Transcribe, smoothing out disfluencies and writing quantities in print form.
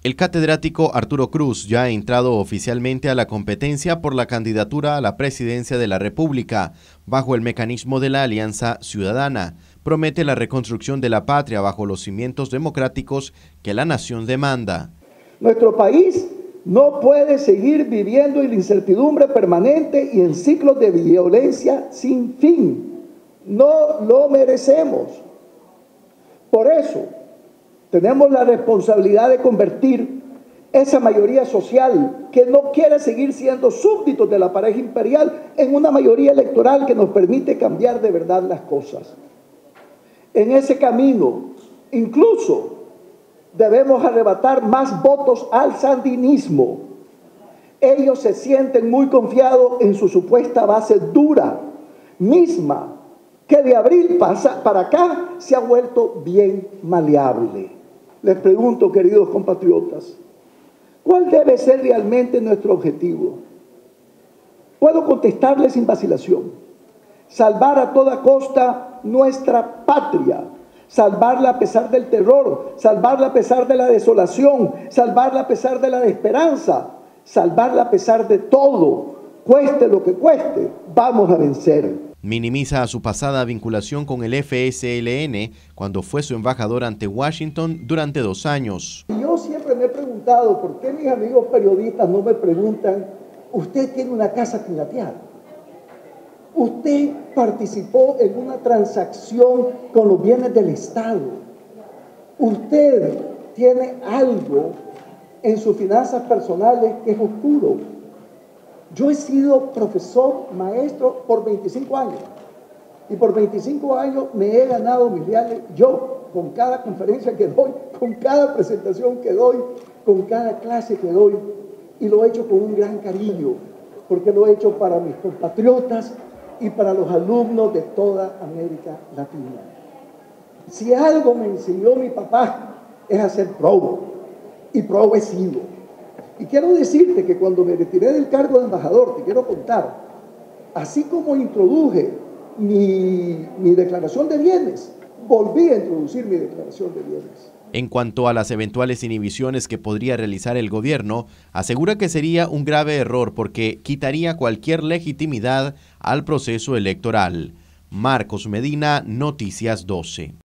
El catedrático Arturo Cruz ya ha entrado oficialmente a la competencia por la candidatura a la presidencia de la República, bajo el mecanismo de la Alianza Ciudadana. Promete la reconstrucción de la patria bajo los cimientos democráticos que la nación demanda. Nuestro país no puede seguir viviendo en la incertidumbre permanente y en ciclos de violencia sin fin. No lo merecemos. Por eso, tenemos la responsabilidad de convertir esa mayoría social que no quiere seguir siendo súbditos de la pareja imperial en una mayoría electoral que nos permite cambiar de verdad las cosas. En ese camino, incluso, debemos arrebatar más votos al sandinismo. Ellos se sienten muy confiados en su supuesta base dura, misma que de abril para acá se ha vuelto bien maleable. Les pregunto, queridos compatriotas, ¿cuál debe ser realmente nuestro objetivo? Puedo contestarles sin vacilación: salvar a toda costa nuestra patria, salvarla a pesar del terror, salvarla a pesar de la desolación, salvarla a pesar de la desesperanza, salvarla a pesar de todo, cueste lo que cueste, vamos a vencer. Minimiza su pasada vinculación con el FSLN cuando fue su embajador ante Washington durante 2 años. Yo siempre me he preguntado por qué mis amigos periodistas no me preguntan: ¿usted tiene una casa pirateada? ¿Usted participó en una transacción con los bienes del Estado? ¿Usted tiene algo en sus finanzas personales que es oscuro? Yo he sido profesor, maestro por 25 años. Y por 25 años me he ganado mis reales yo, con cada conferencia que doy, con cada presentación que doy, con cada clase que doy. Y lo he hecho con un gran cariño, porque lo he hecho para mis compatriotas y para los alumnos de toda América Latina. Si algo me enseñó mi papá es a ser probo, y probo he sido. Y quiero decirte que cuando me retiré del cargo de embajador, te quiero contar, así como introduje mi declaración de bienes, volví a introducir mi declaración de bienes. En cuanto a las eventuales inhibiciones que podría realizar el gobierno, asegura que sería un grave error porque quitaría cualquier legitimidad al proceso electoral. Marcos Medina, Noticias 12.